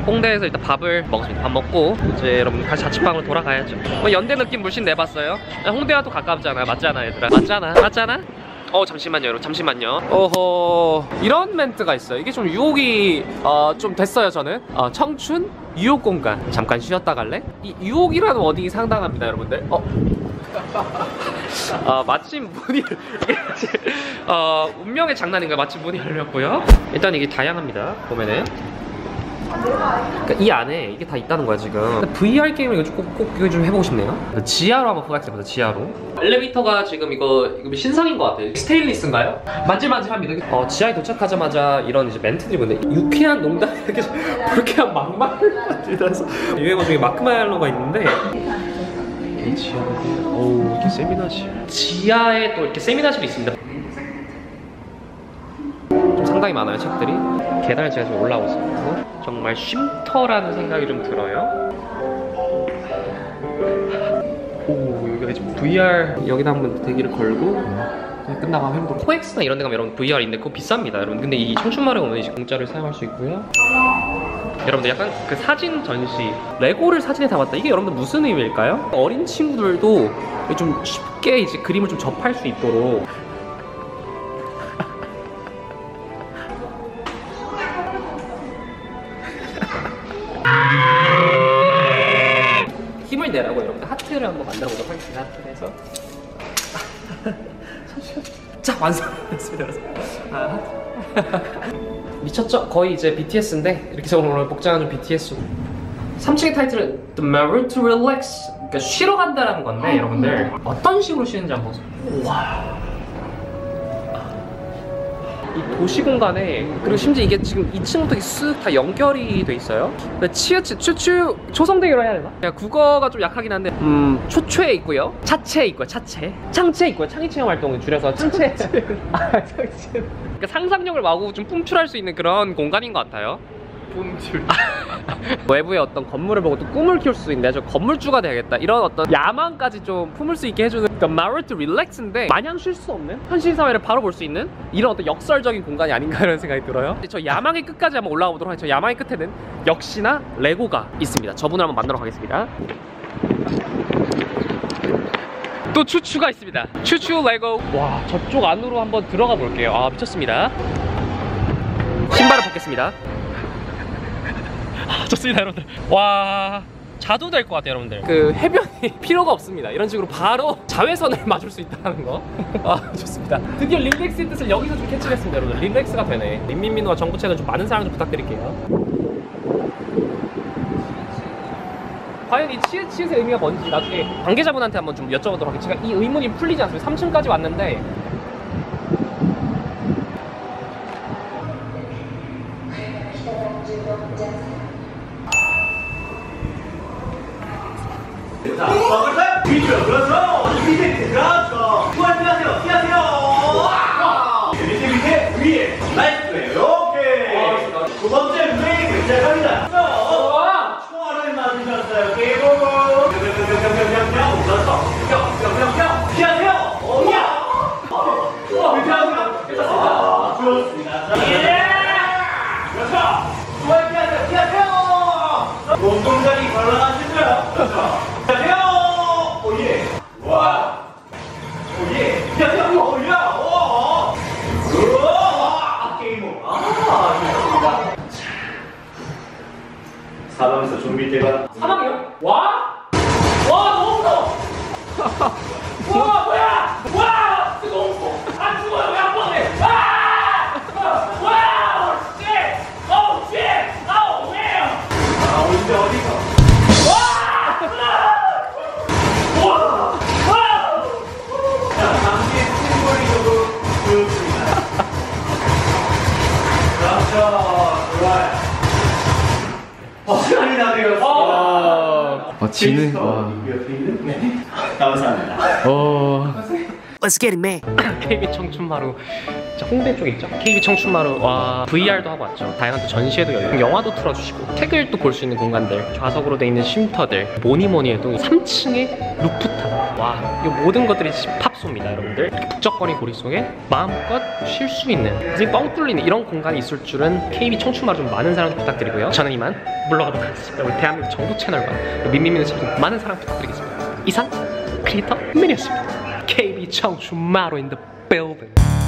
홍대에서 일단 밥을 먹었습니다. 밥 먹고 이제 여러분 다시 자취방으로 돌아가야죠. 뭐 연대 느낌 물씬 내봤어요? 홍대와 또 가깝잖아. 맞잖아 얘들아. 맞잖아? 잠시만요 여러분, 잠시만요. 어허, 이런 멘트가 있어요. 이게 좀 유혹이 좀 됐어요. 저는 청춘 유혹 공간. 잠깐 쉬었다 갈래? 이 유혹이라는 워딩이 상당합니다 여러분들. 마침 문이 운명의 장난인가요? 마침 문이 열렸고요. 일단 이게 다양합니다. 보면은 그러니까 이 안에 이게 다 있다는 거야 지금. VR 게임을 이거 꼭 이거 좀 해보고 싶네요. 지하로 한번 보겠습니다. 지하로. 엘리베이터가 지금 이거 신상인 것 같아요. 스테인리스인가요? 만질만질합니다. 지하에 도착하자마자 이런 이제 멘트들이 뭔데, 유쾌한 농담이 이렇게 불쾌한 막말을 들어서 유행어 중에 마크마일로가 있는데, 이 지하에 이렇게 세미나실, 지하에 또 이렇게 세미나실이 있습니다. 좀 상당히 많아요 책들이. 계단을 제가 지금 올라오고 있습니다. 정말 쉼터라는 생각이 좀 들어요. 오, 여기가 지금 VR, 여기다 한번 대기를 걸고 끝나고 하면 힘들어. 코엑스나 이런 데 가면 여러분 VR 있는데 그거 비쌉니다 여러분. 근데 이 청춘마을에 오면 이제 공짜를 사용할 수 있고요. 여러분들 약간 그 사진 전시, 레고를 사진에 담았다. 이게 여러분들 무슨 의미일까요? 어린 친구들도 좀 쉽게 이제 그림을 좀 접할 수 있도록. 힘을 내라고 여러분들 하트를 한번 만들어 보도록 하겠습니다. 하트를 해서 자, 완성됐습니다. 미쳤죠? 거의 이제 BTS인데 이렇게 해서 오늘 복장은 좀 BTS. 3층의 타이틀은 The Marvel to Relax, 그러니까 쉬러 간다라는 건데 여러분들 어떤 식으로 쉬는지 한번 보세요. 와, 이 도시 공간에, 그리고 심지어 이게 지금 2층부터 쓱 다 연결이 돼 있어요. 치읓, 추추, 초성대기로 해야 되나? 국어가 좀 약하긴 한데 초초에 있고요, 차체에 있고요, 창체에 있고요. 창의체험 활동을 줄여서 창체. 창체. 그러니까 상상력을 마구 좀 품출할 수 있는 그런 공간인 것 같아요. 꿈출. 외부의 어떤 건물을 보고 또 꿈을 키울 수 있는데 저 건물주가 돼야겠다, 이런 어떤 야망까지 좀 품을 수 있게 해주는, 그러니까 Marvel to Relax인데 마냥 쉴 수 없는 현실사회를 바로 볼 수 있는 이런 어떤 역설적인 공간이 아닌가 이런 생각이 들어요. 저 야망의 끝까지 한번 올라가 보도록 하죠. 저 야망의 끝에는 역시나 레고가 있습니다. 저분을 한번 만나러 가겠습니다. 또 추추가 있습니다. 추추 레고. 와, 저쪽 안으로 한번 들어가 볼게요. 미쳤습니다. 신발을 벗겠습니다. 좋습니다 여러분들. 와, 자도 될 것 같아요 여러분들. 그 해변이 필요가 없습니다. 이런 식으로 바로 자외선을 맞을 수 있다는 거. 좋습니다. 드디어 릴렉스의 뜻을 여기서 좀 캐치를 했습니다 여러분들. 릴렉스가 되네. 린민민우와 정부 채널 좀 많은 사랑 좀 부탁드릴게요. 과연 이 치읓의 의미가 뭔지 나중에 관계자분한테 한번 좀 여쭤보도록 하겠습니다. 제가 이 의문이 풀리지 않습니다. 3층까지 왔는데 자, 박을살 뒤쪽, 그렇죠. 밑에, 그렇죠. 후발 피하세요. 밑에 위에 나이스. 이렇게. 두 번째 루이 시작합니다. 총알을 맞으셨어요. 게이버볼. 평평평평평평. 그렇죠. 피하세요. 피하세요. 좋습니다. 그렇죠. 후발 피하세요. 몸 동작이 곤란하시죠? 그렇죠. 안녕하세요. 오예. 와. 오예. 안녕하세요. 오야. 오. 우와. 게이머. 좋습니다. 사방에서 좀비 대박. 사방이요? 와, 너무 무서워. 와, 뭐야? 와, 진짜 너무 무서워. 안 죽어요. 왜 한 번에? 와, 씨. 왜? 언제 어디서? 시간이 나네요. 지는. 네. 감사합니다. Let's get it, man. KB 청춘마루, 홍대 쪽에 있죠? KB 청춘마루. 와, VR도 하고 왔죠. 다양한 또 전시회도 열리고 영화도 틀어주시고 책을 또 볼 수 있는 공간들, 좌석으로 돼 있는 쉼터들, 뭐니 해도 3층에 루프탑. 와, 이 모든 것들이 집합소입니다, 여러분들. 이렇게 북적거리는 고리 속에 마음껏 쉴 수 있는, 가슴이 뻥 뚫리는 이런 공간이 있을 줄은 KB 청춘마루 좀 많은 사랑 부탁드리고요. 저는 이만 물러가도록 하겠습니다. 우리 대한민국 정보 채널과 민민민의 채널 많은 사랑 부탁드리겠습니다. 이상 크리에이터 민이었습니다. KB 청춘마루 in the building.